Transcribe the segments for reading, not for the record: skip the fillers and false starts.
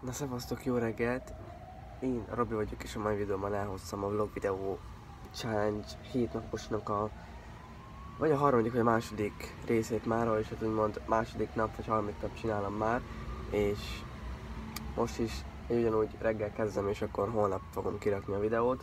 Na szevasztok, jó reggelt! Én Robi vagyok, és a mai videóban elhoztam a vlog videó challenge 7 naposnak vagy a harmadik, vagy a második részét már, és hát úgymond második nap, vagy harmadik nap csinálom már, és most is ugyanúgy reggel kezdem, és akkor holnap fogom kirakni a videót.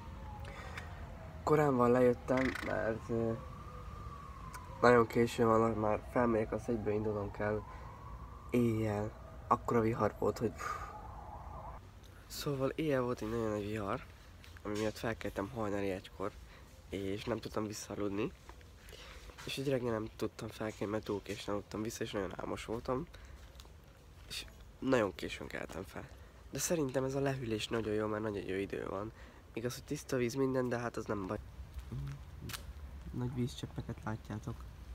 Korán lejöttem, mert nagyon későn van, már felmegyek, azt egyből indulnom kell éjjel. Akkora vihar volt, hogy Szóval éjjel volt egy nagyon nagy vihar, ami miatt felkeltem hajnali 1-kor, és nem tudtam visszaaludni. És így reggel nem tudtam felkelni, mert túl későn aludtam vissza, és nagyon álmos voltam. És nagyon későn keltem fel. De szerintem ez a lehűlés nagyon jó, mert nagyon jó idő van. Igaz, hogy tiszta víz minden, de hát az nem baj. Nagy vízcseppeket látjátok.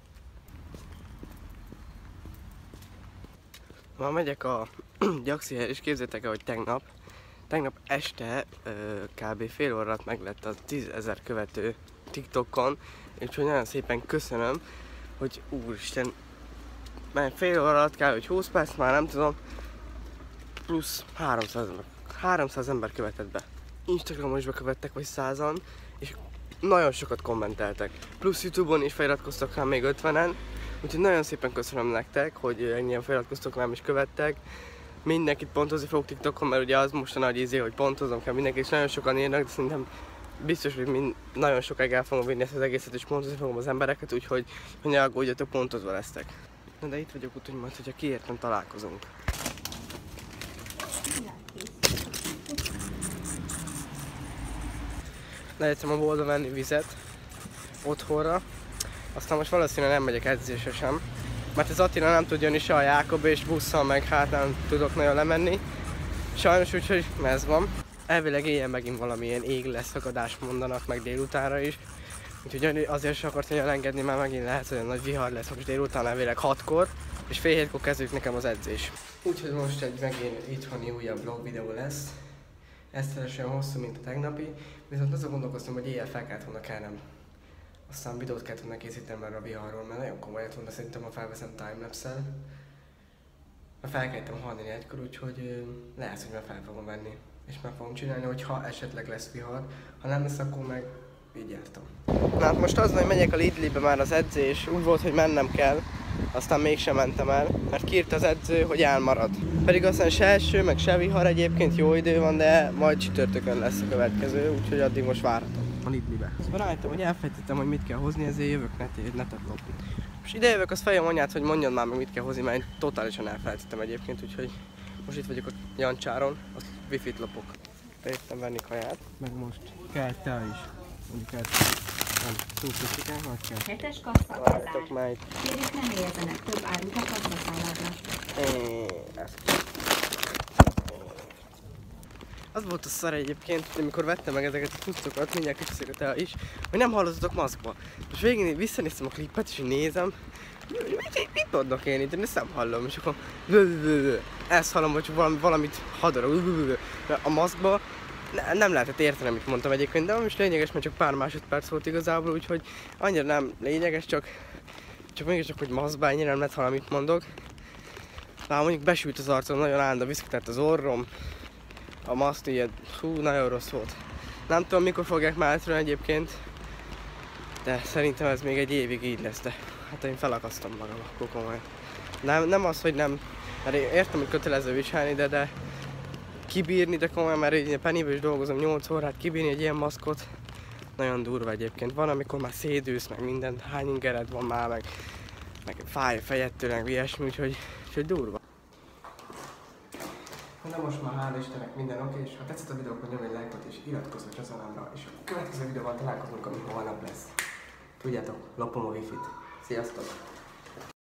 Ma megyek a Gyaxihez, és képzeljétek el, hogy tegnap este kb. Fél órát meg lett a 10 000 követő TikTokon, úgyhogy nagyon szépen köszönöm, hogy úristen, mert fél óra alatt kell, hogy 20 perc, már nem tudom, plusz 300 ember követett be. Instagramon is bekövettek, vagy 100-an, és nagyon sokat kommenteltek. Plusz YouTube-on is feliratkoztak rám még 50-en, úgyhogy nagyon szépen köszönöm nektek, hogy ennyien feliratkoztok rám és követtek. Mindenkit pontozni fogok TikTokon, mert ugye az most a nagy izé, hogy pontozom kell mindenki, és nagyon sokan írnak, de szerintem biztos, hogy nagyon sokáig el fogom vinni ezt az egészet, és pontozni fogom az embereket, úgyhogy ne aggódjatok, pontozva lesztek. Na de itt vagyok, úgyhogy majd, hogyha kiértem, találkozunk. Lejöttem a boltba venni vizet otthonra, aztán most valószínűleg nem megyek edzésre sem, mert az Attila nem tud jönni se a Jákob, és busszal meg hát nem tudok nagyon lemenni. Sajnos úgyhogy ez van. Elvileg éjjel megint valamilyen égleszakadás mondanak meg délutánra is. Úgyhogy azért sem akart nagyon engedni, mert megint lehet, hogy nagy vihar lesz most délután, elvileg 6-kor, és fél 7-kor kezdődik nekem az edzés. Úgyhogy most egy megint itthoni újabb vlog videó lesz. Ez teljesen hosszú, mint a tegnapi, viszont azon gondolkoztam, hogy éjjel fel kellett volna kelnem. Aztán videót kellett volna készíteni már a viharról, mert nagyon komoly lett volna szerintem, ha felveszem timelapse-el. Felkeltem hajnali 1-kor, úgyhogy lehet, hogy már fel fogom venni. És meg fogom csinálni, hogyha esetleg lesz vihar. Ha nem lesz, akkor meg így jártam. Na hát most az, hogy megyek a Lidl-be már az edzés, úgy volt, hogy mennem kell. Aztán mégsem mentem el, mert kiírta az edző, hogy elmarad. Pedig aztán se eső, meg se vihar, egyébként jó idő van, de majd csütörtökön lesz a következő, úgyhogy addig most várhatom a Lidl-be. Szóval rájöttem, hogy elfejtettem, hogy mit kell hozni, ezért jövök netet lopni. Most ide jövök, azt feljön anyát, hogy mondjon már meg mit kell hozni, mert én totálisan elfelejtettem egyébként, úgyhogy most itt vagyok a Jancssáron, azt wifi-t lopok. Bejöttem venni kaját, meg most kell te is. Mondjuk el, nem túlkicsikán, vagy kell. 7-es kassa vártok már itt. Kérjük, nem érzenek több árut a kassaszállásra. Az volt a szar egyébként, amikor vettem meg ezeket a cuccokat, mindjárt kicsiszek a te is, hogy nem hallottatok maszkba. Most végén visszanéztem a klipet, és nézem, mit tudnak én itt, ezt nem hallom, és akkor ezt hallom, hogy valamit hadarog, a maszkba nem lehetett érteni, amit mondtam egyébként, de most lényeges, mert csak pár másodperc volt igazából, úgyhogy annyira nem lényeges, csak mégiscsak, hogy maszkba ennyire nem lehet hallani, amit mondok. Bár mondjuk besült az arcom, nagyon állandó viszketett az orrom, a maszk ilyen, nagyon rossz volt. Nem tudom, mikor fogják már átről egyébként, de szerintem ez még egy évig így lesz, de hát én felakasztom magam akkor komolyan. Nem az, hogy nem, mert én értem, hogy kötelező viselni, de kibírni, de komolyan, mert én Pennyben is dolgozom 8 órát, kibírni egy ilyen maszkot, nagyon durva egyébként. Van, amikor már szédülsz, meg minden, hány ingered van már, meg fáj a fejettől, meg ilyesmi, úgyhogy durva. De most már hál' Istennek minden oké, és ha tetszett a videó, akkor nyomj egy lájkot és iratkozz a csatornámra, és a következő videóban találkozunk, ami holnap lesz. Tudjátok, lopom a wifi-t. Sziasztok!